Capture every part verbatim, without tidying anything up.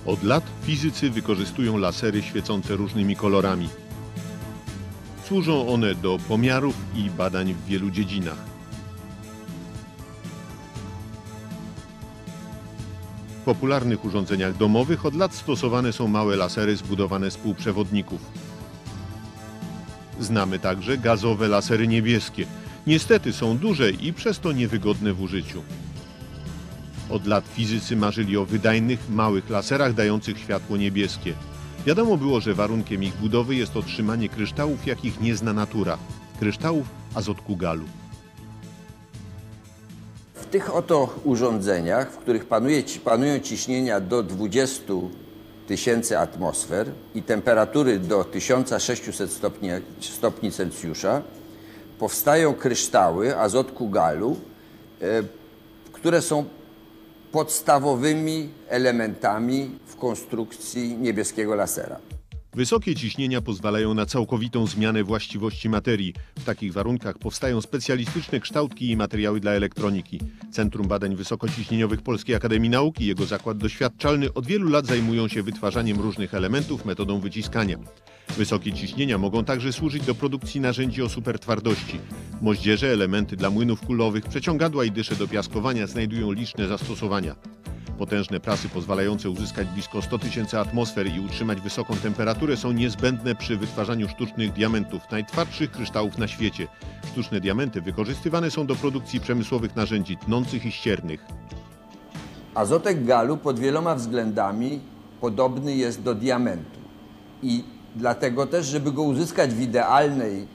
Od lat fizycy wykorzystują lasery świecące różnymi kolorami. Służą one do pomiarów i badań w wielu dziedzinach. W popularnych urządzeniach domowych od lat stosowane są małe lasery zbudowane z półprzewodników. Znamy także gazowe lasery niebieskie. Niestety są duże i przez to niewygodne w użyciu. Od lat fizycy marzyli o wydajnych, małych laserach dających światło niebieskie. Wiadomo było, że warunkiem ich budowy jest otrzymanie kryształów, jakich nie zna natura. Kryształów azotku galu. W tych oto urządzeniach, w których panuje, panują ciśnienia do dwudziestu tysięcy atmosfer i temperatury do tysiąca sześciuset stopni, stopni Celsjusza, powstają kryształy azotku galu, e, które są podstawowymi elementami w konstrukcji niebieskiego lasera. Wysokie ciśnienia pozwalają na całkowitą zmianę właściwości materii. W takich warunkach powstają specjalistyczne kształtki i materiały dla elektroniki. Centrum Badań Wysokociśnieniowych Polskiej Akademii Nauk i jego zakład doświadczalny od wielu lat zajmują się wytwarzaniem różnych elementów metodą wyciskania. Wysokie ciśnienia mogą także służyć do produkcji narzędzi o supertwardości. Moździerze, elementy dla młynów kulowych, przeciągadła i dysze do piaskowania znajdują liczne zastosowania. Potężne prasy pozwalające uzyskać blisko sto tysięcy atmosfer i utrzymać wysoką temperaturę są niezbędne przy wytwarzaniu sztucznych diamentów, najtwardszych kryształów na świecie. Sztuczne diamenty wykorzystywane są do produkcji przemysłowych narzędzi tnących i ściernych. Azotek galu pod wieloma względami podobny jest do diamentu. I dlatego też, żeby go uzyskać w idealnej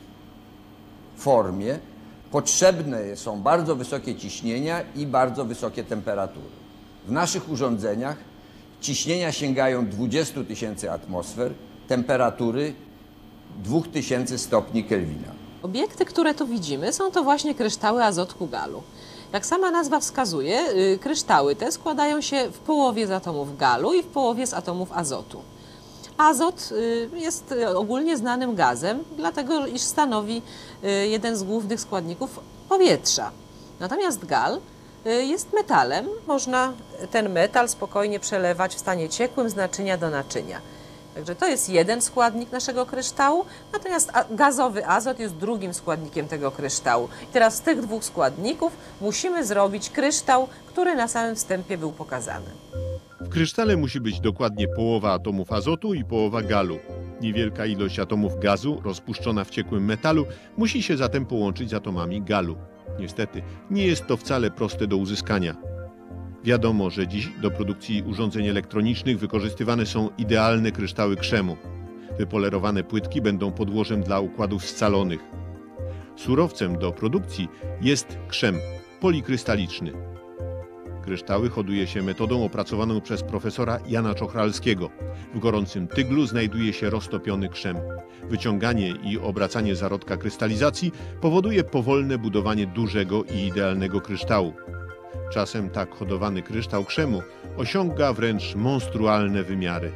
formie, potrzebne są bardzo wysokie ciśnienia i bardzo wysokie temperatury. W naszych urządzeniach ciśnienia sięgają dwudziestu tysięcy atmosfer, temperatury dwa tysiące stopni Kelwina. Obiekty, które tu widzimy, są to właśnie kryształy azotku galu. Jak sama nazwa wskazuje, kryształy te składają się w połowie z atomów galu i w połowie z atomów azotu. Azot jest ogólnie znanym gazem, dlatego iż stanowi jeden z głównych składników powietrza. Natomiast gal jest metalem. Można ten metal spokojnie przelewać w stanie ciekłym z naczynia do naczynia. Także to jest jeden składnik naszego kryształu, natomiast gazowy azot jest drugim składnikiem tego kryształu. I teraz z tych dwóch składników musimy zrobić kryształ, który na samym wstępie był pokazany. W krysztale musi być dokładnie połowa atomów azotu i połowa galu. Niewielka ilość atomów gazu rozpuszczona w ciekłym metalu musi się zatem połączyć z atomami galu. Niestety, nie jest to wcale proste do uzyskania. Wiadomo, że dziś do produkcji urządzeń elektronicznych wykorzystywane są idealne kryształy krzemu. Wypolerowane płytki będą podłożem dla układów scalonych. Surowcem do produkcji jest krzem polikrystaliczny. Kryształy hoduje się metodą opracowaną przez profesora Jana Czochralskiego. W gorącym tyglu znajduje się roztopiony krzem. Wyciąganie i obracanie zarodka krystalizacji powoduje powolne budowanie dużego i idealnego kryształu. Czasem tak hodowany kryształ krzemu osiąga wręcz monstrualne wymiary.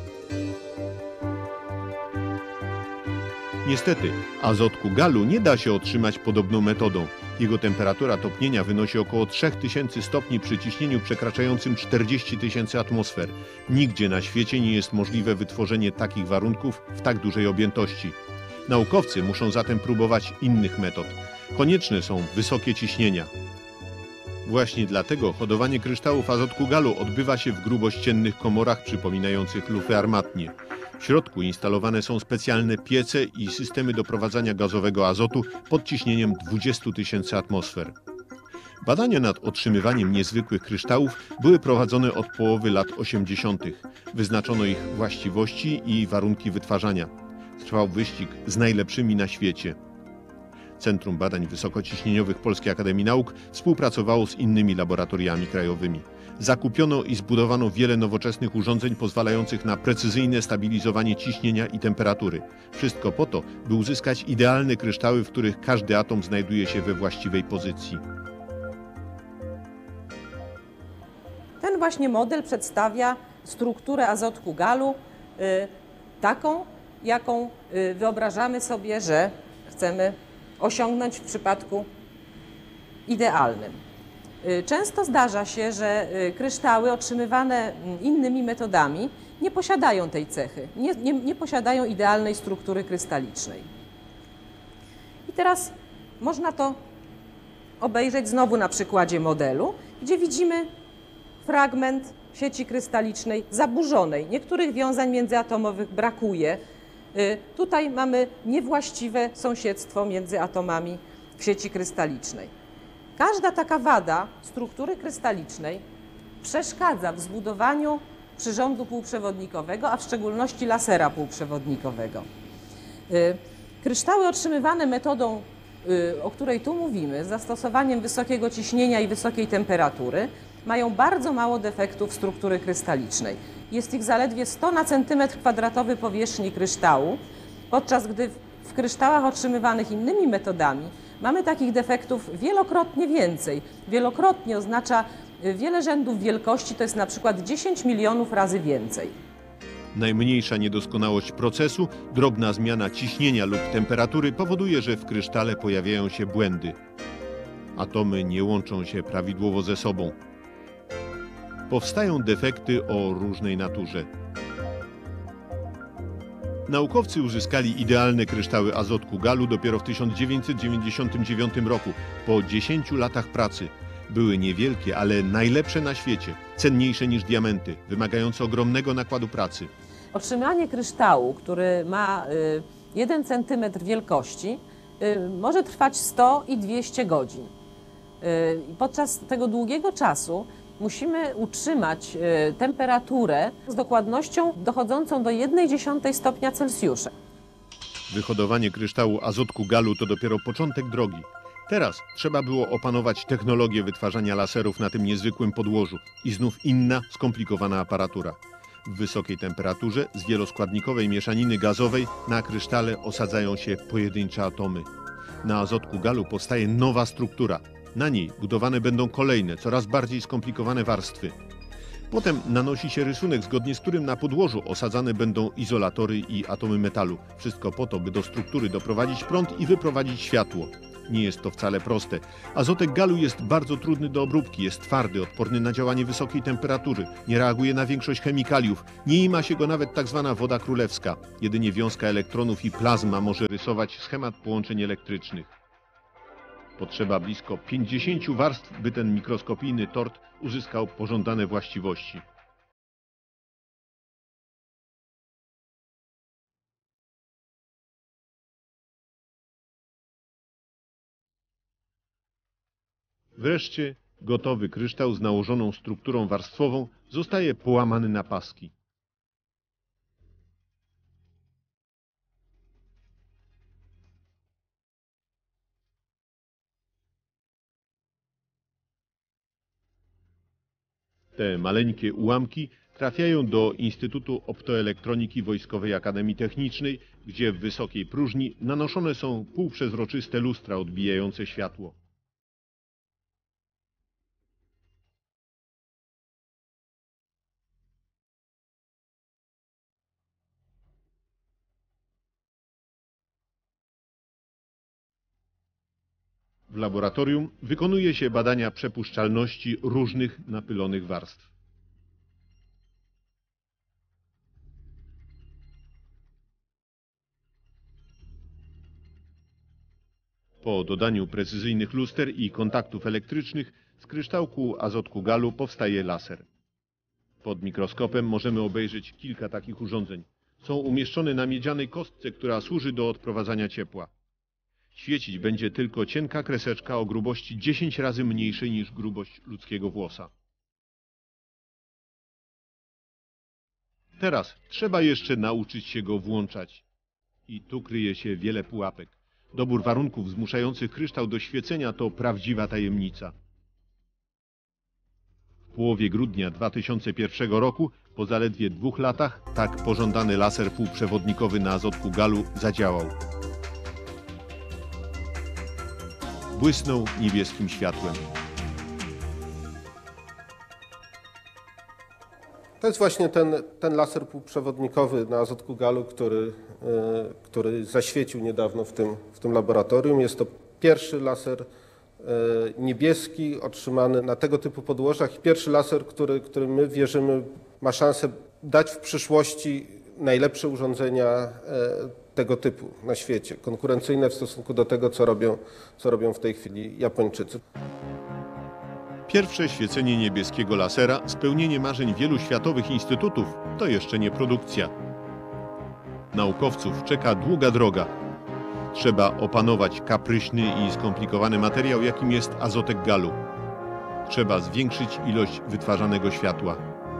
Niestety, azotku galu nie da się otrzymać podobną metodą. Jego temperatura topnienia wynosi około trzech tysięcy stopni przy ciśnieniu przekraczającym czterdzieści tysięcy atmosfer. Nigdzie na świecie nie jest możliwe wytworzenie takich warunków w tak dużej objętości. Naukowcy muszą zatem próbować innych metod. Konieczne są wysokie ciśnienia. Właśnie dlatego hodowanie kryształów azotku galu odbywa się w grubościennych komorach przypominających lufy armatnie. W środku instalowane są specjalne piece i systemy doprowadzania gazowego azotu pod ciśnieniem dwudziestu tysięcy atmosfer. Badania nad otrzymywaniem niezwykłych kryształów były prowadzone od połowy lat osiemdziesiątych. Wyznaczono ich właściwości i warunki wytwarzania. Trwał wyścig z najlepszymi na świecie. Centrum Badań Wysokociśnieniowych Polskiej Akademii Nauk współpracowało z innymi laboratoriami krajowymi. Zakupiono i zbudowano wiele nowoczesnych urządzeń pozwalających na precyzyjne stabilizowanie ciśnienia i temperatury. Wszystko po to, by uzyskać idealne kryształy, w których każdy atom znajduje się we właściwej pozycji. Ten właśnie model przedstawia strukturę azotku galu y, taką, jaką y, wyobrażamy sobie, że chcemy osiągnąć w przypadku idealnym. Często zdarza się, że kryształy otrzymywane innymi metodami nie posiadają tej cechy, nie, nie, nie posiadają idealnej struktury krystalicznej. I teraz można to obejrzeć znowu na przykładzie modelu, gdzie widzimy fragment sieci krystalicznej zaburzonej. Niektórych wiązań międzyatomowych brakuje. Tutaj mamy niewłaściwe sąsiedztwo między atomami w sieci krystalicznej. Każda taka wada struktury krystalicznej przeszkadza w zbudowaniu przyrządu półprzewodnikowego, a w szczególności lasera półprzewodnikowego. Kryształy otrzymywane metodą, o której tu mówimy, z zastosowaniem wysokiego ciśnienia i wysokiej temperatury, mają bardzo mało defektów struktury krystalicznej. Jest ich zaledwie sto na centymetr kwadratowy powierzchni kryształu, podczas gdy w kryształach otrzymywanych innymi metodami mamy takich defektów wielokrotnie więcej. Wielokrotnie oznacza wiele rzędów wielkości, to jest na przykład dziesięć milionów razy więcej. Najmniejsza niedoskonałość procesu, drobna zmiana ciśnienia lub temperatury powoduje, że w krysztale pojawiają się błędy. Atomy nie łączą się prawidłowo ze sobą. Powstają defekty o różnej naturze. Naukowcy uzyskali idealne kryształy azotku galu dopiero w tysiąc dziewięćset dziewięćdziesiątym dziewiątym roku, po dziesięciu latach pracy. Były niewielkie, ale najlepsze na świecie, cenniejsze niż diamenty, wymagające ogromnego nakładu pracy. Otrzymanie kryształu, który ma jeden centymetr wielkości, może trwać sto i dwieście godzin. Podczas tego długiego czasu musimy utrzymać temperaturę z dokładnością dochodzącą do jednej dziesiątej stopnia Celsjusza. Wyhodowanie kryształu azotku galu to dopiero początek drogi. Teraz trzeba było opanować technologię wytwarzania laserów na tym niezwykłym podłożu i znów inna, skomplikowana aparatura. W wysokiej temperaturze z wieloskładnikowej mieszaniny gazowej na krysztale osadzają się pojedyncze atomy. Na azotku galu powstaje nowa struktura. Na niej budowane będą kolejne, coraz bardziej skomplikowane warstwy. Potem nanosi się rysunek, zgodnie z którym na podłożu osadzane będą izolatory i atomy metalu. Wszystko po to, by do struktury doprowadzić prąd i wyprowadzić światło. Nie jest to wcale proste. Azotek galu jest bardzo trudny do obróbki, jest twardy, odporny na działanie wysokiej temperatury, nie reaguje na większość chemikaliów, nie ima się go nawet tak zwana woda królewska. Jedynie wiązka elektronów i plazma może rysować schemat połączeń elektrycznych. Potrzeba blisko pięćdziesięciu warstw, by ten mikroskopijny tort uzyskał pożądane właściwości. Wreszcie gotowy kryształ z nałożoną strukturą warstwową zostaje połamany na paski. Te maleńkie ułamki trafiają do Instytutu Optoelektroniki Wojskowej Akademii Technicznej, gdzie w wysokiej próżni nanoszone są półprzezroczyste lustra odbijające światło. W laboratorium wykonuje się badania przepuszczalności różnych napylonych warstw. Po dodaniu precyzyjnych luster i kontaktów elektrycznych z kryształku azotku galu powstaje laser. Pod mikroskopem możemy obejrzeć kilka takich urządzeń. Są umieszczone na miedzianej kostce, która służy do odprowadzania ciepła. Świecić będzie tylko cienka kreseczka o grubości dziesięć razy mniejszej niż grubość ludzkiego włosa. Teraz trzeba jeszcze nauczyć się go włączać. I tu kryje się wiele pułapek. Dobór warunków zmuszających kryształ do świecenia to prawdziwa tajemnica. W połowie grudnia dwa tysiące pierwszego roku, po zaledwie dwóch latach, tak pożądany laser półprzewodnikowy na azotku galu zadziałał. Błysnął niebieskim światłem. To jest właśnie ten, ten laser półprzewodnikowy na azotku galu, który, który zaświecił niedawno w tym, w tym laboratorium. Jest to pierwszy laser niebieski otrzymany na tego typu podłożach. Pierwszy laser, który, który my wierzymy ma szansę dać w przyszłości najlepsze urządzenia tego typu na świecie, konkurencyjne w stosunku do tego, co robią, co robią w tej chwili Japończycy. Pierwsze świecenie niebieskiego lasera, spełnienie marzeń wielu światowych instytutów, to jeszcze nie produkcja. Naukowców czeka długa droga. Trzeba opanować kapryśny i skomplikowany materiał, jakim jest azotek galu. Trzeba zwiększyć ilość wytwarzanego światła.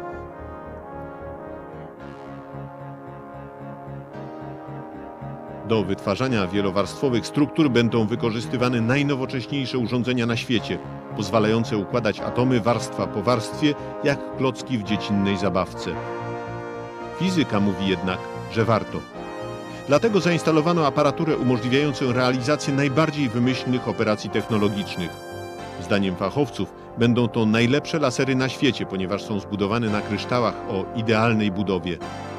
Do wytwarzania wielowarstwowych struktur będą wykorzystywane najnowocześniejsze urządzenia na świecie, pozwalające układać atomy warstwa po warstwie, jak klocki w dziecinnej zabawce. Fizyka mówi jednak, że warto. Dlatego zainstalowano aparaturę umożliwiającą realizację najbardziej wymyślnych operacji technologicznych. Zdaniem fachowców będą to najlepsze lasery na świecie, ponieważ są zbudowane na kryształach o idealnej budowie.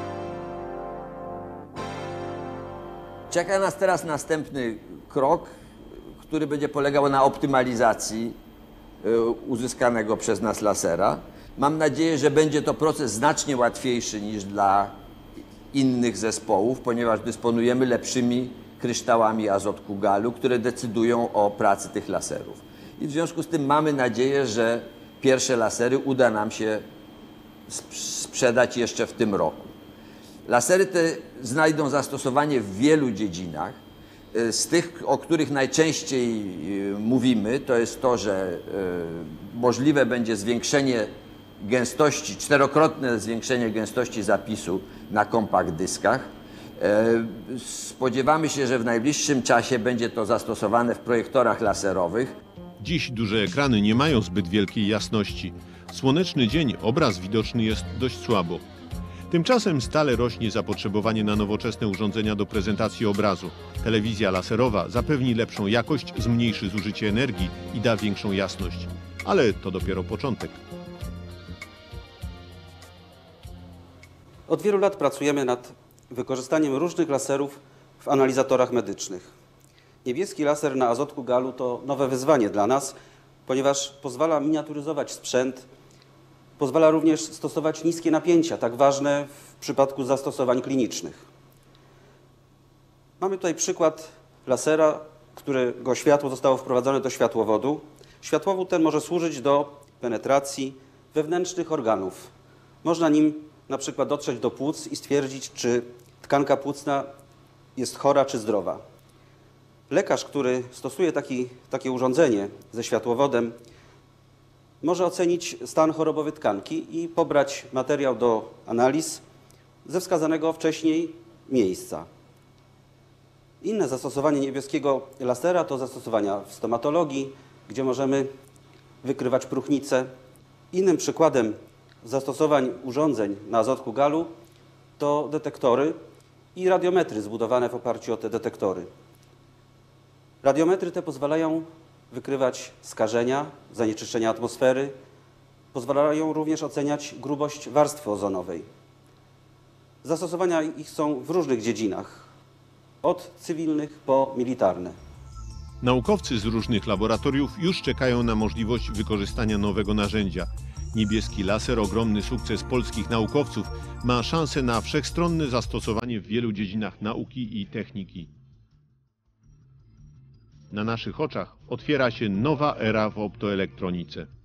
Czeka nas teraz następny krok, który będzie polegał na optymalizacji uzyskanego przez nas lasera. Mam nadzieję, że będzie to proces znacznie łatwiejszy niż dla innych zespołów, ponieważ dysponujemy lepszymi kryształami azotku galu, które decydują o pracy tych laserów. I w związku z tym mamy nadzieję, że pierwsze lasery uda nam się sprzedać jeszcze w tym roku. Lasery te znajdą zastosowanie w wielu dziedzinach. Z tych, o których najczęściej mówimy, to jest to, że możliwe będzie zwiększenie gęstości, czterokrotne zwiększenie gęstości zapisu na kompakt dyskach. Spodziewamy się, że w najbliższym czasie będzie to zastosowane w projektorach laserowych. Dziś duże ekrany nie mają zbyt wielkiej jasności. W słoneczny dzień obraz widoczny jest dość słabo. Tymczasem stale rośnie zapotrzebowanie na nowoczesne urządzenia do prezentacji obrazu. Telewizja laserowa zapewni lepszą jakość, zmniejszy zużycie energii i da większą jasność. Ale to dopiero początek. Od wielu lat pracujemy nad wykorzystaniem różnych laserów w analizatorach medycznych. Niebieski laser na azotku galu to nowe wyzwanie dla nas, ponieważ pozwala miniaturyzować sprzęt, pozwala również stosować niskie napięcia, tak ważne w przypadku zastosowań klinicznych. Mamy tutaj przykład lasera, którego światło zostało wprowadzone do światłowodu. Światłowód ten może służyć do penetracji wewnętrznych organów. Można nim na przykład dotrzeć do płuc i stwierdzić, czy tkanka płucna jest chora czy zdrowa. Lekarz, który stosuje taki, takie urządzenie ze światłowodem, może ocenić stan chorobowy tkanki i pobrać materiał do analiz ze wskazanego wcześniej miejsca. Inne zastosowanie niebieskiego lasera to zastosowania w stomatologii, gdzie możemy wykrywać próchnicę. Innym przykładem zastosowań urządzeń na azotku galu to detektory i radiometry zbudowane w oparciu o te detektory. Radiometry te pozwalają wykrywać skażenia, zanieczyszczenia atmosfery, pozwalają również oceniać grubość warstwy ozonowej. Zastosowania ich są w różnych dziedzinach, od cywilnych po militarne. Naukowcy z różnych laboratoriów już czekają na możliwość wykorzystania nowego narzędzia. Niebieski laser, ogromny sukces polskich naukowców, ma szansę na wszechstronne zastosowanie w wielu dziedzinach nauki i techniki. Na naszych oczach otwiera się nowa era w optoelektronice.